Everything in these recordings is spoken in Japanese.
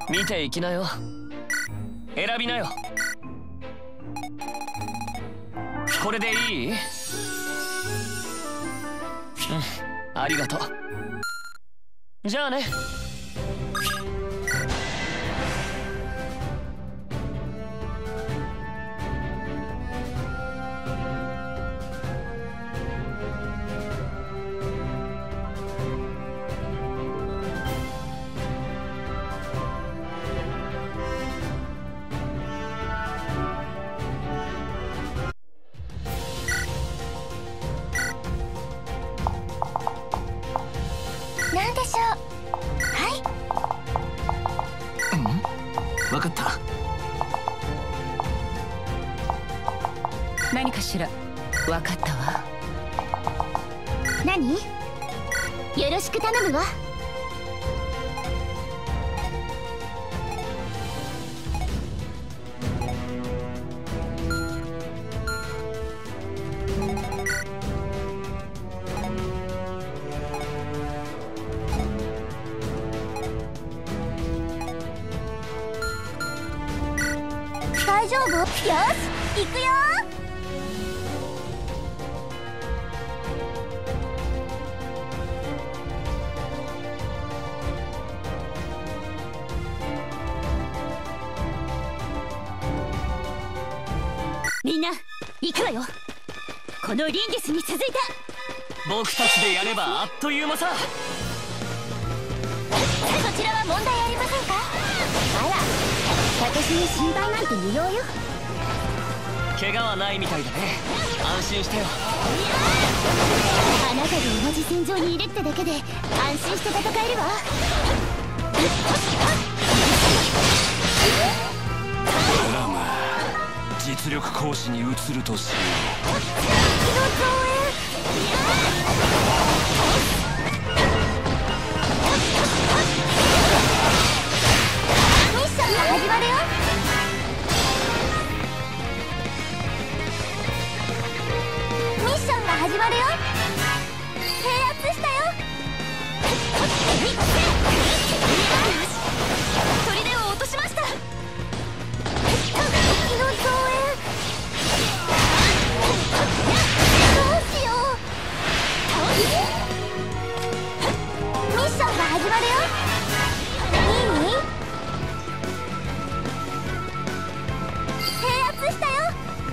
見ていきなよ。選びなよ。これでいい？ありがとう。じゃあね。 なんでしょう。はい。 わかった。 何かしら。わかったわ。 何？よろしく頼むわ。大丈夫？よし、行くよ。みんな行くわよ。このリンゲスに続いて僕たちでやればあっという間さ。 そちらは問題ありませんか？あら、私に心配なんて無用よ。 怪我はないみたいだね。安心してよ。 あなたと同じ戦場にいるってだけで安心して戦えるわ。 ラム、実力行使に移るとしよう。ミッションが始まるよ。ミッションが始まるよ。制圧したよ。砦を落としました。敵の増援。どうしよう。ミッションが始まるよ。いい？制圧したよ。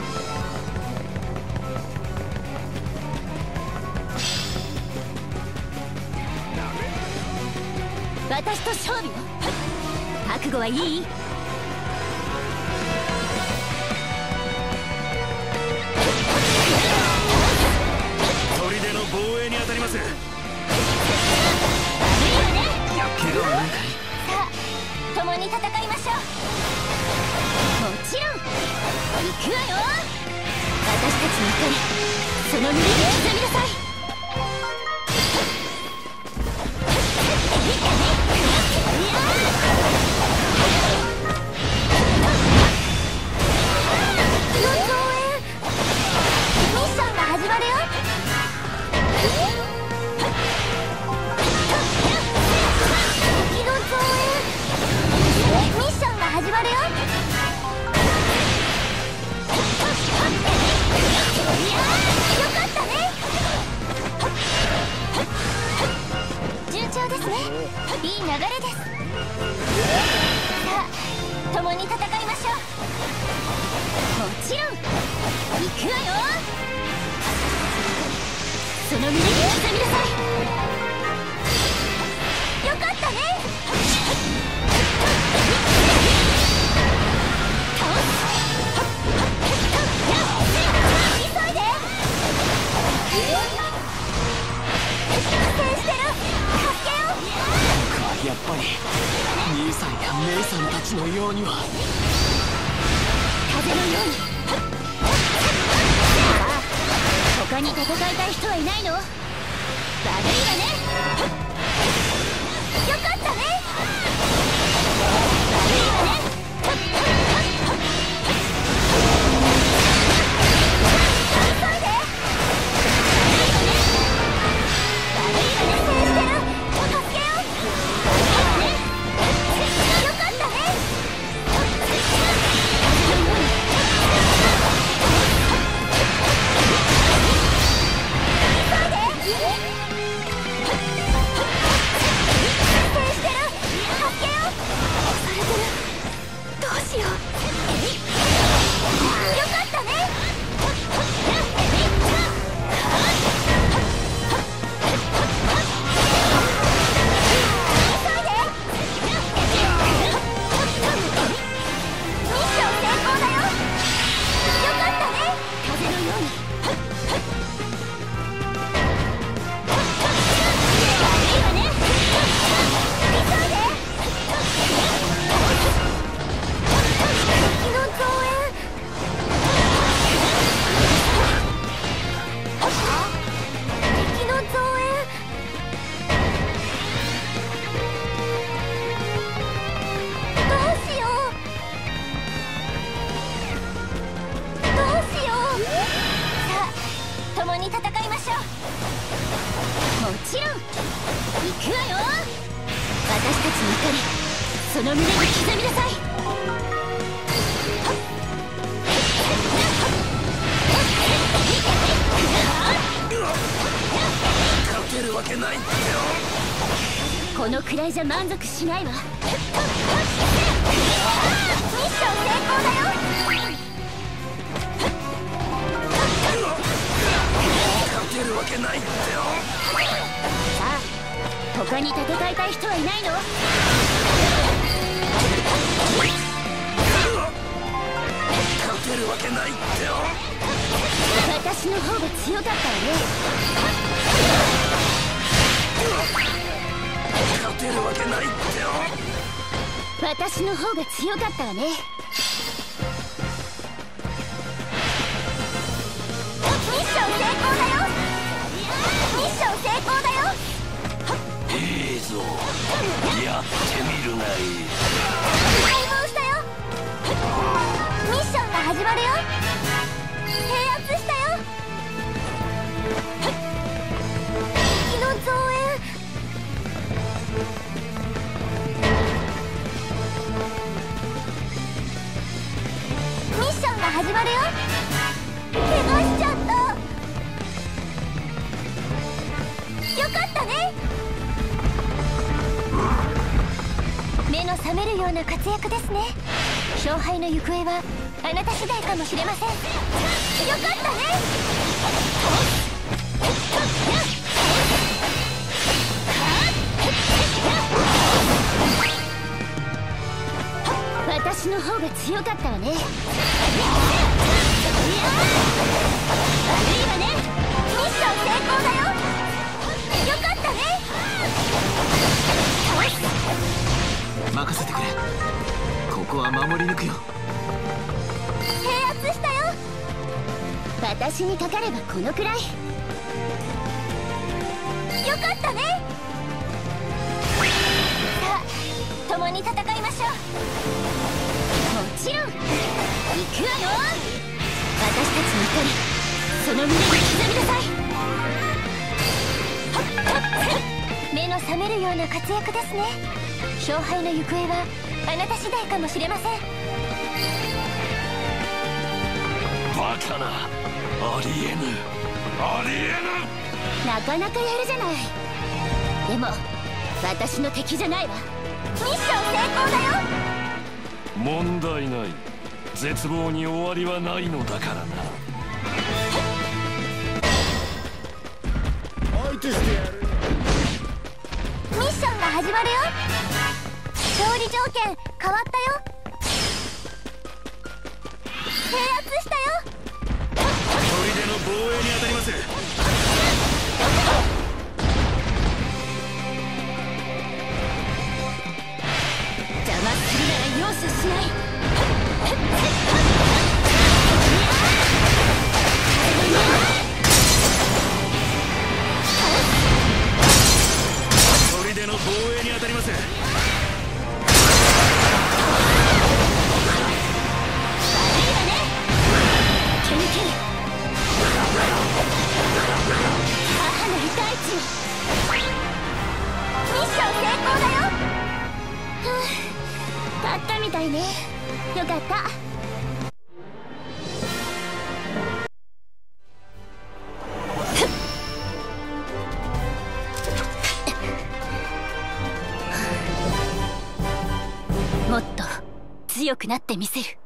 私と勝負よ。覚悟はいい？ 砦の防衛に当たります。 悪いわね。 怪我はないかい？ さあ、共に戦いましょう。もちろん行くわよ。私たちの怒り、その胸に刻みなさい。いい流れです。さあ、共に戦いましょう。もちろん行くわよ。その胸に刻みなさい。よかったね。急いで。苦戦してる。助けよう。 やっぱり兄さんや姉さんたちのようには。 風のように。他に戦いたい人はいないの？悪いわね。よかったね。悪いわね。急いで。悪いわね。制してる。助けよう。よかったね。 共に戦いましょう。もちろん行くわよ。私たちの怒り、その胸に刻みなさい。 勝てるわけないんだよ。 このくらいじゃ満足しないわ。ミッション成功だよ。 勝てるわけないんだよ。 さあ、他に戦いたい人はいないの？ 勝てるわけないんだよ。 私の方が強かったわね。 勝てるわけないんだよ。 私の方が強かったわね。ミッション成功だよ。ミッション成功だよ。 いいぞ、やってみるがいい。 解放したよ。ミッションが始まるよ。制圧したよ。敵の増援。ミッションが始まるよ。怪我しちゃった。よかったね。目の覚めるような活躍ですね。勝敗の行方はあなた次第かもしれません。よかったね。私の方が強かったわね。悪いわね。ミッション成功だよ。よかったね。 任せてくれ。ここは守り抜くよ。 制圧したよ。私にかかればこのくらい。よかったね。さあ、共に戦いましょう。もちろん行くわよ。私たちの怒り、その胸に刻みなさい。目の覚めるような活躍ですね。勝敗の行方はあなた次第かもしれません。 バカな、ありえぬ、ありえぬ。 なかなかやるじゃない。でも私の敵じゃないわ。ミッション成功だよ。 問題ない。絶望に終わりはないのだからな。 相手してやる。 ミッションが始まるよ。勝利条件変わったよ。制圧したよ。 砦の防衛に当たります。 邪魔するなら容赦しない。 砦の防衛に当たります。 勝ったみたいね。よかった。もっと強くなってみせる。